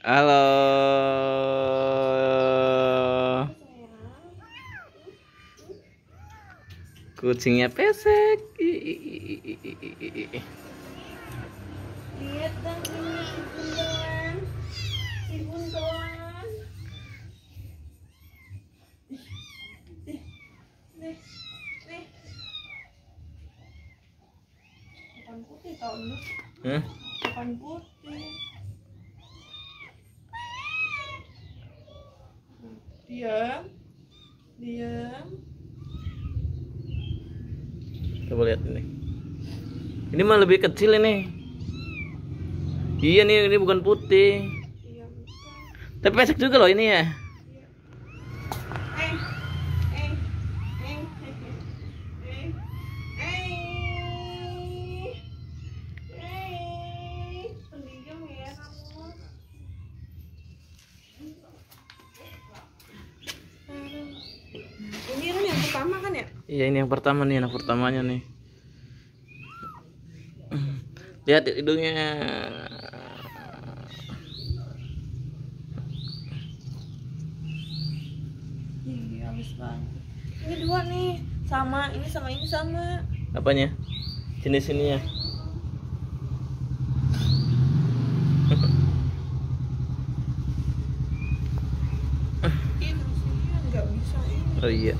Halo. Kucingnya pesek. Lihat dong ini si buntelan. Nih. Bukan putih tau lu. Bukan putih. Diam. Coba lihat ini. Ini mah lebih kecil ini. Iya nih, ini bukan putih. Diam. Tapi pesek juga loh ini ya. Pendiam ya kamu. Ini kan yang pertama kan ya? Iya, ini yang pertama nih, anak pertamanya nih. Lihat hidungnya. Ih, halus banget. Ini dua nih, sama ini sama ini sama. Apanya? Jenis ininya. Ini sih nggak bisa ini. Oh iya.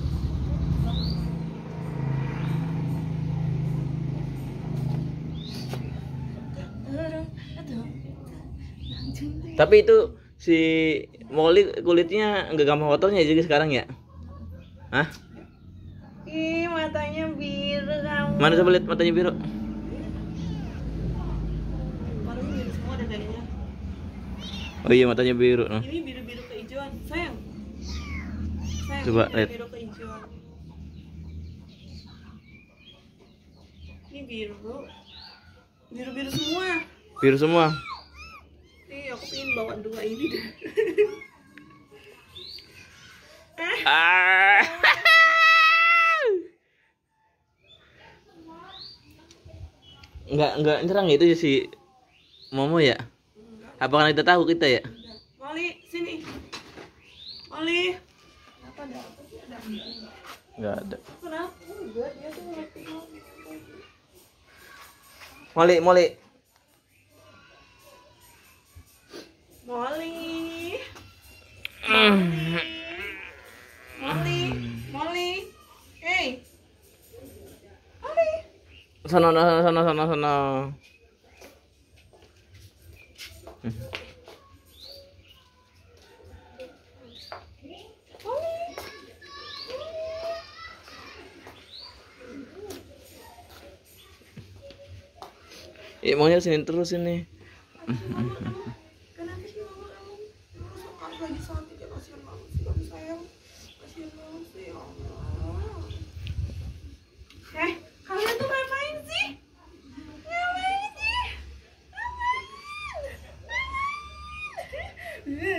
Tapi itu si Molly kulitnya nggak gampang kotornya juga sekarang ya? Hah? Ih, matanya biru kamu. Mana coba lihat matanya biru? Matanya biru semua deh kayaknya. Oh iya, matanya biru. Ini biru-biru kehijauan, sayang. Coba Ini lihat. biru kehijauan. Ini biru. Biru-biru semua. Biru semua. Nih, aku pengen bawa dua ini deh. Ah. Enggak nyerang itu si Momo ya? Apa karena kita tahu kita ya? Molly, sini. Molly. Kenapa ada apa sih? Ada apa? Enggak ada. Kenapa? Enggak, dia tuh ngeliatin Molly. Molly. Molly. Hey. Molly. Sana. Maunya sini terus ini. Kenapa sih mama kamu? Mama lagi sakit ya, kasihan banget sih kamu sayang. Kasihan banget sih ya Allah. Kalian tuh ngapain sih? Ngapain sih? Ngapain?